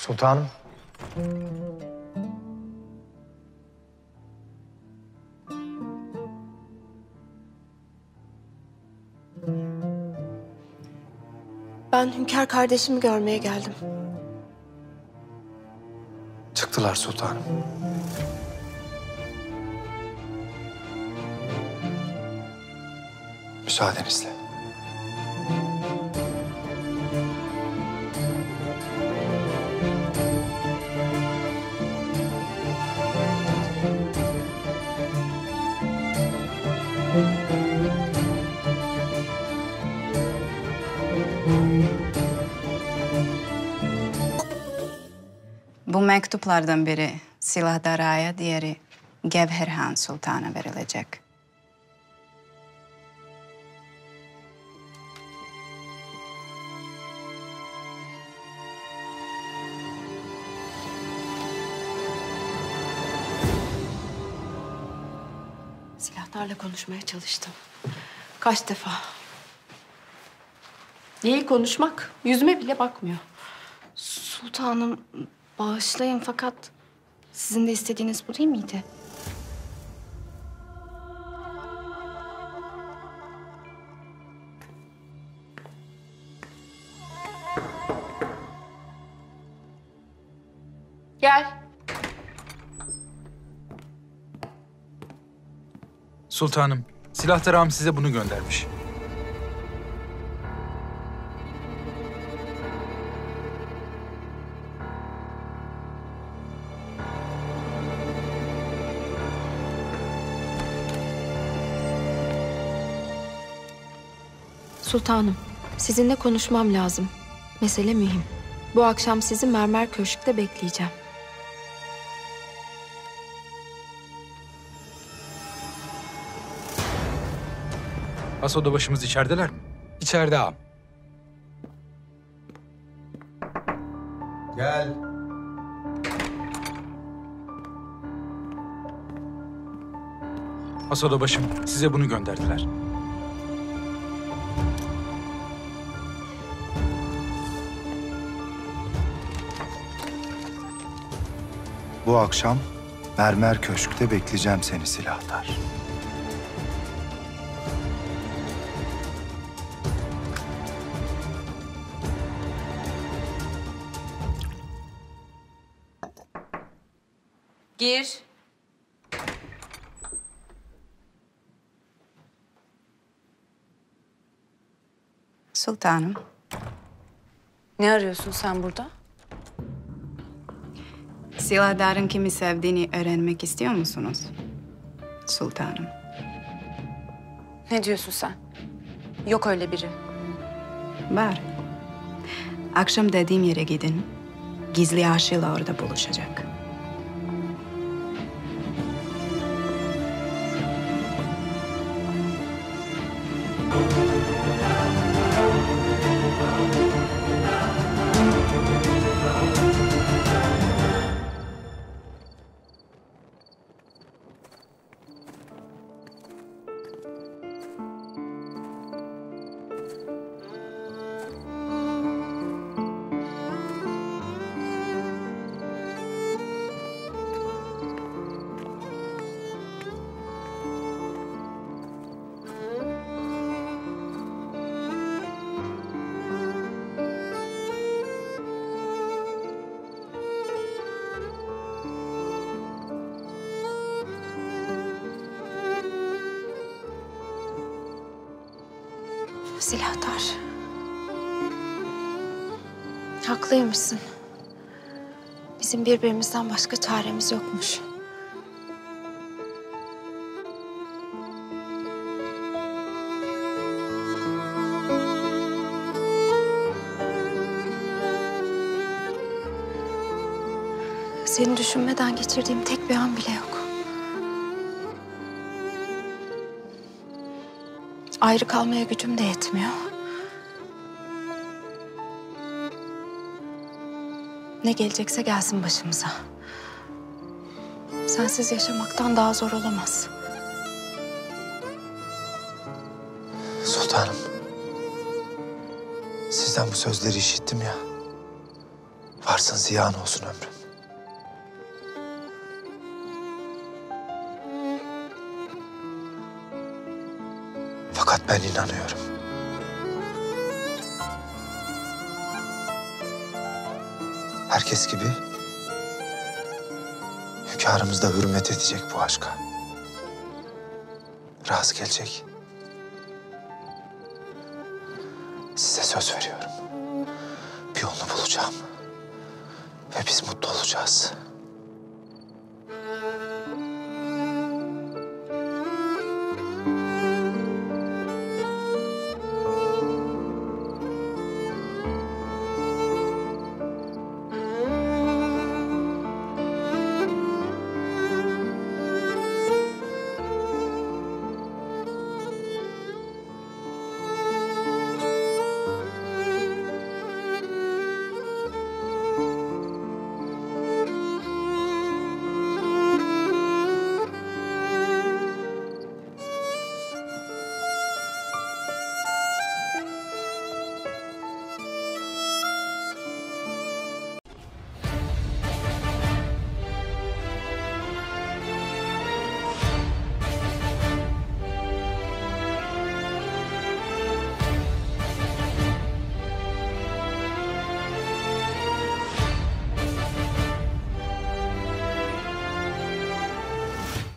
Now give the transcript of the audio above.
Sultanım. Ben Hünkâr kardeşimi görmeye geldim. Çıktılar sultanım. Müsaadenizle. Bu mektuplardan biri Silahdar Ağa'ya, diğeri Gevherhan Sultan'a verilecek. Silahdarla konuşmaya çalıştım. Kaç defa. Değil konuşmak. Yüzüme bile bakmıyor. Sultanım, bağışlayın fakat sizin de istediğiniz bu değil miydi? Gel. Sultanım, Silahdar ağam size bunu göndermiş. Sultanım, sizinle konuşmam lazım. Mesele mühim. Bu akşam sizi Mermer Köşk'te bekleyeceğim. Has odabaşımız içerideler mi? İçeride ağam. Gel. Has odabaşım, size bunu gönderdiler. Bu akşam Mermer Köşk'te bekleyeceğim seni Silahdar. Gir. Sultanım. Ne arıyorsun sen burada? Silahdar'ın kimi sevdiğini öğrenmek istiyor musunuz? Sultanım. Ne diyorsun sen? Yok öyle biri. Var. Akşam dediğim yere gidin. Gizli aşıyla orada buluşacak. Silahdar. Haklıymışsın. Bizim birbirimizden başka çaremiz yokmuş. Seni düşünmeden geçirdiğim tek bir an bile yok. Ayrı kalmaya gücüm de yetmiyor. Ne gelecekse gelsin başımıza. Sensiz yaşamaktan daha zor olamaz. Sultanım. Sizden bu sözleri işittim ya. Varsın ziyan olsun ömrüm. Fakat ben inanıyorum. Herkes gibi hünkârımız da hürmet edecek bu aşka. Razı gelecek. Size söz veriyorum. Bir yolunu bulacağım. Ve biz mutlu olacağız.